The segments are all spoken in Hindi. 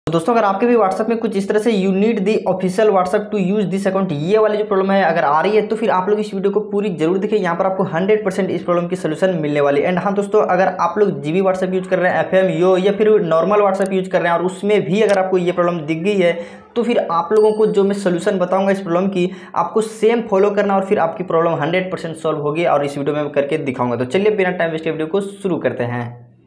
तो दोस्तों अगर आपके भी व्हाट्सएप में कुछ इस तरह से you need the official WhatsApp to use this account, ये वाली जो प्रॉब्लम है अगर आ रही है तो फिर आप लोग इस वीडियो को पूरी जरूर देखिए। यहाँ पर आपको 100% इस प्रॉब्लम की सोल्यूशन मिलने वाली है। एंड हाँ दोस्तों, अगर आप लोग जीबी व्हाट्सएप यूज कर रहे हैं, एफएम, यो या फिर नॉर्मल व्हाट्सएप यूज कर रहे हैं और उसमें भी अगर आपको ये प्रॉब्लम दिख गई है तो फिर आप लोगों को जो मैं सोल्यूशन बताऊंगा इस प्रॉब्लम की, आपको सेम फॉलो करना और फिर आपकी प्रॉब्लम 100% सॉल्व होगी और इस वीडियो में मैं करके दिखाऊंगा। तो चलिए बिना टाइम वेस्ट वीडियो को शुरू करते हैं।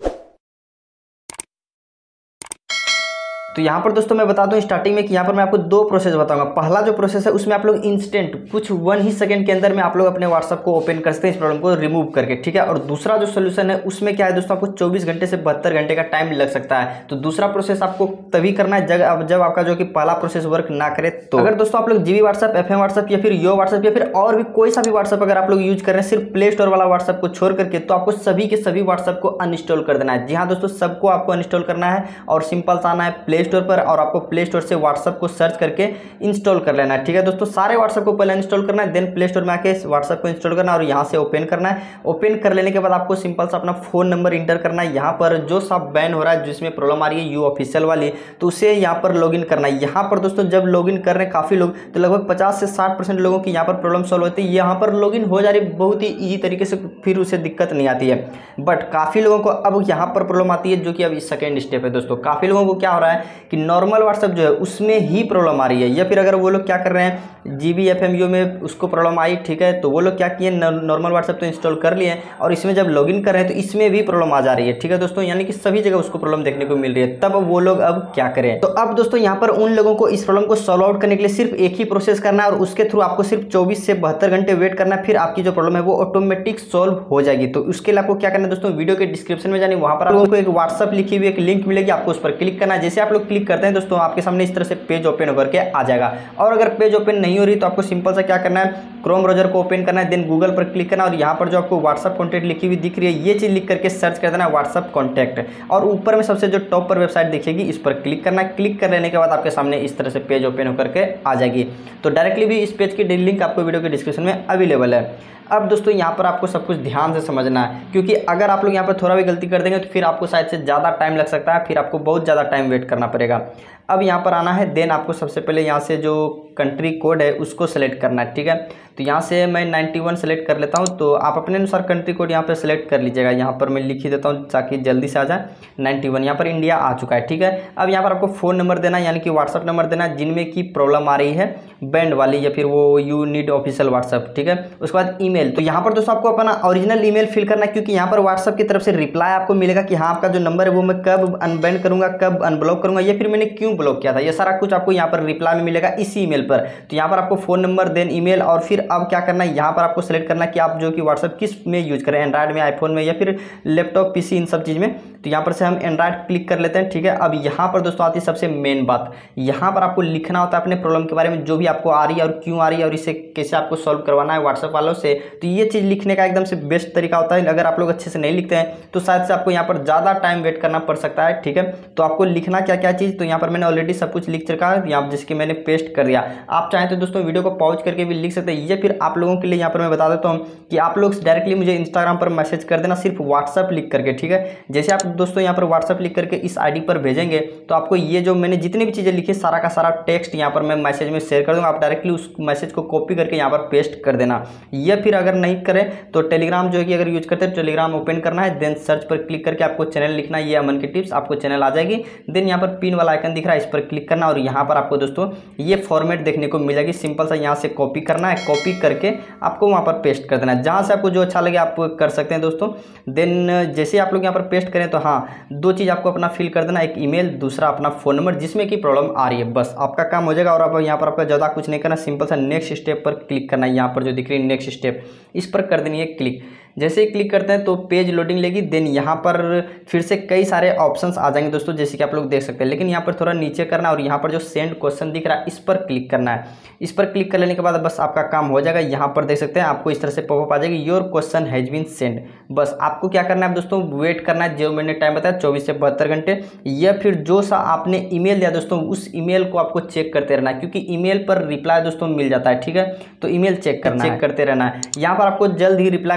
तो यहाँ पर दोस्तों मैं बता दूं स्टार्टिंग में कि यहाँ पर मैं आपको दो प्रोसेस बताऊंगा। पहला जो प्रोसेस है उसमें आप लोग इंस्टेंट कुछ 1 ही सेकंड के अंदर में आप लोग अपने व्हाट्सएप को ओपन कर सकते हैं इस प्रॉब्लम को रिमूव करके, ठीक है। और दूसरा जो सोल्यूशन है उसमें क्या है दोस्तों, आपको 24 घंटे से 72 घंटे का टाइम लग सकता है। तो दूसरा प्रोसेस आपको तभी करना है जब आपका जो कि पहला प्रोसेस वर्क ना करे तो। अगर दोस्तों आप लोग जीबी व्हाट्सएप, एफएम व्हाट्सएप या फिर यो व्हाट्सएप या फिर और भी कोई सा भी व्हाट्सएप अगर आप लोग यूज कर रहे हैं सिर्फ प्ले स्टोर वाला व्हाट्सएप को छोड़ करके, तो आपको सभी के सभी व्हाट्सएप को अनइंस्टॉल कर देना है। जी हाँ दोस्तों, सबको आपको अनइंस्टॉल करना है और सिंपल सा आना है प्ले स्टोर पर और आपको प्ले स्टोर से व्हाट्सएप को सर्च करके इंस्टॉल कर लेना है, ठीक है दोस्तों। सारे व्हाट्सएप को पहले इंस्टॉल करना है, देन प्ले स्टोर में आके व्हाट्सएप को इंस्टॉल करना है और यहाँ से ओपन करना है। ओपन कर लेने के बाद आपको सिंपल सा अपना फोन नंबर इंटर करना है। यहाँ पर जो सब बैन हो रहा है जिसमें प्रॉब्लम आ रही है यू ऑफिशियल वाली, तो उसे यहाँ पर लॉगिन करना है। यहाँ पर दोस्तों जब लॉगिन कर रहे हैं काफ़ी लोग, तो लगभग 50 से 60% लोगों की यहाँ पर प्रॉब्लम सॉल्व होती है। यहाँ पर लॉगिन हो जा रही बहुत ही ईजी तरीके से, फिर उसे दिक्कत नहीं आती है। बट काफ़ी लोगों को अब यहाँ पर प्रॉब्लम आती है जो कि अब सेकेंड स्टेप है दोस्तों। काफ़ी लोगों को क्या हो रहा है कि नॉर्मल व्हाट्सएप जो है उसमें ही प्रॉब्लम आ रही है, या फिर अगर वो लोग क्या कर रहे हैं जीबी एफएम यू में उसको प्रॉब्लम आई, ठीक है, तो वो लोग क्या किए नॉर्मल व्हाट्सएप तो इंस्टॉल कर लिए और इसमें जब लॉगिन कर रहे हैं तो इसमें भी प्रॉब्लम आ जा रही है, ठीक है दोस्तों। यानी कि सभी जगह उसको प्रॉब्लम देखने को मिल रही है। तब वो लोग अब क्या करें, तो अब दोस्तों यहाँ पर उन लोगों को इस प्रॉब्लम को सॉल्व आउट करने के लिए सिर्फ एक ही प्रोसेस करना है और उसके थ्रू आपको सिर्फ 24 से 72 घंटे वेट करना है। फिर आपकी जो प्रॉब्लम है वो ऑटोमेटिक सॉल्व हो जाएगी। तो उसके लिए आपको क्या करना है दोस्तों, वीडियो के डिस्क्रिप्शन में जाने, वहां पर आपको एक व्हाट्सएप लिखी हुई एक लिंक मिलेगी, आपको उस पर क्लिक करना है। जैसे आप लोग क्लिक करते हैं दोस्तों आपके सामने इस तरह से पेज ओपन होकर के आ जाएगा। और अगर पेज ओपन नहीं हो रही तो आपको सिंपल सा क्या करना है, क्रोम ब्राउजर को ओपन करना है, देन गूगल पर क्लिक करना और यहाँ पर जो आपको व्हाट्सएप कॉन्टैक्ट लिखी हुई दिख रही है ये चीज़ लिख करके सर्च कर देना व्हाट्सएप कॉन्टैक्ट, और ऊपर में सबसे जो टॉप पर वेबसाइट दिखेगी इस पर क्लिक करना है। क्लिक कर लेने के बाद आपके सामने इस तरह से पेज ओपन होकर के आ जाएगी। तो डायरेक्टली भी इस पेज की लिंक आपको वीडियो के डिस्क्रिप्शन में अवेलेबल है। अब दोस्तों यहाँ पर आपको सब कुछ ध्यान से समझना है, क्योंकि अगर आप लोग यहाँ पर थोड़ा भी गलती कर देंगे तो फिर आपको शायद से ज़्यादा टाइम लग सकता है, फिर आपको बहुत ज़्यादा टाइम वेट करना पड़ेगा। अब यहाँ पर आना है, देन आपको सबसे पहले यहाँ से जो कंट्री कोड है उसको सेलेक्ट करना है, ठीक है। तो यहाँ से मैं 91 सेलेक्ट कर लेता हूँ, तो आप अपने अनुसार कंट्री कोड यहाँ पर सेलेक्ट कर लीजिएगा। यहाँ पर मैं लिख ही देता हूँ ताकि जल्दी से आ जाए। 91 यहाँ पर इंडिया आ चुका है, ठीक है। अब यहाँ पर आपको फ़ोन नंबर देना है, यानी कि व्हाट्सअप नंबर देना है जिनमें की प्रॉब्लम आ रही है बैंड वाली या फिर वो यू नीड ऑफिशियल व्हाट्सअप, ठीक है। उसके बाद ईमेल, तो यहाँ पर दोस्तों आपको अपना ओरिजिनल ईमेल फिल करना है, क्योंकि यहाँ पर व्हाट्सअप की तरफ से रिप्लाई आपको मिलेगा कि हाँ आपका जो नंबर है वो मैं कब अनबैन करूँगा, कब अनब्लॉक करूँगा, या फिर मैंने क्यों ब्लॉक किया था, ये सारा कुछ आपको यहाँ पर रिप्लाई में मिलेगा इसी ईमेल पर। तो यहाँ पर आपको फ़ोन नंबर, देन ईमेल, और फिर अब क्या करना है यहाँ पर आपको सेलेक्ट करना है कि आप जो कि व्हाट्सएप किस में यूज करें, एंड्रॉइड में, आईफोन में या फिर लैपटॉप, पीसी, इन सब चीज़ में। तो यहाँ पर से हम एंड्रॉइड क्लिक कर लेते हैं, ठीक है। अब यहाँ पर दोस्तों आती है सबसे मेन बात, यहाँ पर आपको लिखना होता है अपने प्रॉब्लम के बारे में जो भी आपको आ रही है और क्यों आ रही है और इसे कैसे आपको सॉल्व करवाना है व्हाट्सएप वालों से। तो ये चीज़ लिखने का एकदम से बेस्ट तरीका होता है। अगर आप लोग अच्छे से नहीं लिखते हैं तो शायद से आपको यहाँ पर ज़्यादा टाइम वेट करना पड़ सकता है, ठीक है। तो आपको लिखना क्या क्या चीज़, तो यहाँ पर मैंने ऑलरेडी सब कुछ लिख चुका है यहाँ, जिसके मैंने पेस्ट कर दिया। आप चाहें तो दोस्तों वीडियो को पॉज करके भी लिख सकते हैं। ये फिर आप लोगों के लिए यहाँ पर मैं बता देता हूँ कि आप लोग डायरेक्टली मुझे इंस्टाग्राम पर मैसेज कर देना सिर्फ व्हाट्सएप लिख करके, ठीक है। जैसे आप दोस्तों यहाँ पर व्हाट्सएप लिख करके इस आईडी पर भेजेंगे तो आपको ये जो मैंने जितनी भी चीज़ें लिखी सारा का सारा टेक्स्ट यहाँ पर मैं मैसेज में शेयर कर दूँगा। आप डायरेक्टली उस मैसेज को कॉपी करके यहाँ पर पेस्ट कर देना। या फिर अगर नहीं करें तो टेलीग्राम जो है कि अगर यूज करते हैं टेलीग्राम ओपन करना है, देन सर्च पर क्लिक करके आपको चैनल लिखना है, ये अमन की टिप्स, आपको चैनल आ जाएगी। देन यहाँ पर पिन वाला आइकन दिख रहा है, इस पर क्लिक करना और यहाँ पर आपको दोस्तों ये फॉर्मेट देखने को मिल जाएगी। सिंपल सा यहाँ से कॉपी करना है, कॉपी करके आपको वहाँ पर पेस्ट कर देना है। जहाँ से आपको जो अच्छा लगे आप कर सकते हैं दोस्तों। देन जैसे आप लोग यहाँ पर पेस्ट करें तो हाँ, दो चीज़ आपको अपना फिल कर देना, एक ईमेल, दूसरा अपना फ़ोन नंबर जिसमें कि प्रॉब्लम आ रही है, बस आपका काम हो जाएगा। और आप यहाँ पर आपका ज़्यादा कुछ नहीं करना, सिंपल सा नेक्स्ट स्टेप पर क्लिक करना है। यहाँ पर जो दिख रही है नेक्स्ट स्टेप, इस पर कर देनी है क्लिक। जैसे ही क्लिक करते हैं तो पेज लोडिंग लेगी। देन यहाँ पर फिर से कई सारे ऑप्शंस आ जाएंगे दोस्तों, जैसे कि आप लोग देख सकते हैं। लेकिन यहाँ पर थोड़ा नीचे करना और यहाँ पर जो सेंड क्वेश्चन दिख रहा है इस पर क्लिक करना है। इस पर क्लिक कर लेने के बाद बस आपका काम हो जाएगा। यहाँ पर देख सकते हैं आपको इस तरह से पॉपअप आ जाएगी, your question has been send. बस आपको क्या करना है दोस्तों, वेट करना है जो मैंने टाइम बताया 24 से 72 घंटे, या फिर जो सा आपने ईमेल दिया दोस्तों उस ईमेल को आपको चेक करते रहना है, क्योंकि ईमेल पर रिप्लाई दोस्तों मिल जाता है, ठीक है। तो ईमेल चेक करते रहना है। यहाँ पर आपको जल्द ही रिप्लाई मिल जाता है। यहाँ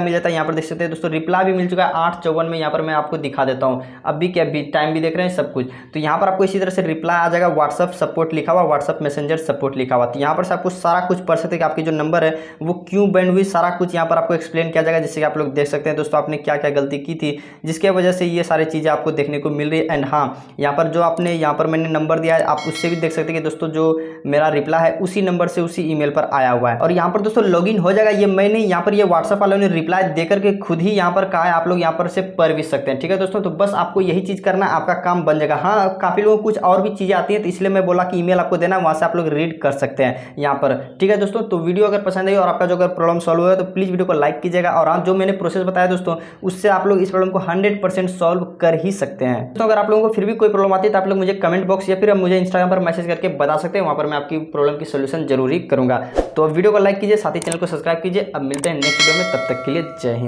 यहाँ पर देख सकते हैं दोस्तों रिप्लाई भी मिल चुका है 8:54 में। यहाँ पर मैं आपको दिखा देता हूँ, अभी क्या भी टाइम भी देख रहे हैं सब कुछ। तो यहाँ पर आपको इसी तरह से रिप्लाई आ जाएगा, व्हाट्सअप सपोर्ट लिखा हुआ, व्हाट्सअप मैसेंजर सपोर्ट लिखा हुआ। तो यहाँ पर से आपको सारा कुछ पढ़ सकते हैं कि आपकी जो नंबर है वो क्यों बैंड हुई, सारा कुछ यहाँ पर आपको एक्सप्लेन किया जाएगा, जिससे कि आप लोग देख सकते हैं दोस्तों आपने क्या क्या गलती की थी जिसके वजह से ये सारी चीज़ें आपको देखने को मिल रही है। एंड हाँ, यहाँ पर जो आपने यहाँ पर मैंने नंबर दिया है आप उससे भी देख सकते हैं कि दोस्तों जो मेरा रिप्लाई है उसी नंबर से उसी ईमेल पर आया हुआ है। और यहाँ पर दोस्तों लॉगिन हो जाएगा, ये मैंने यहाँ पर ये व्हाट्सएप वालों ने रिप्लाई देकर के खुद ही यहाँ पर कहा है, आप लोग यहाँ पर से पढ़ भी सकते हैं। ठीक है दोस्तों, तो बस आपको यही चीज़ करना है, आपका काम बन जाएगा। हाँ, काफ़ी लोगों को कुछ और भी चीज़ें आती हैं, तो इसलिए मैं बोला कि ईमेल आपको देना, वहाँ से आप लोग रीड कर सकते हैं यहाँ पर। ठीक है दोस्तों, तो वीडियो अगर पसंद आई और आपका जो अगर प्रॉब्लम सॉल्व हुआ है तो प्लीज़ वीडियो को लाइक कीजिएगा। और हाँ, जो मैंने प्रोसेस बताया दोस्तों उससे आप लोग इस प्रॉब्लम को 100% सॉल्व कर ही सकते हैं। तो अगर आप लोगों को फिर भी कोई प्रॉब्लम आती है तो आप लोग मुझे कमेंट बॉक्स या फिर मुझे इंस्टाग्राम पर मैसेज करके बता सकते हैं, वहाँ पर मैं आपकी प्रॉब्लम की सोल्यूशन जरूर करूँगा। तो वीडियो को लाइक कीजिए, साथ ही चैनल को सब्सक्राइब कीजिए। अब मिलते हैं नेक्स्ट वीडियो में, तब तक के लिए जय हिंद।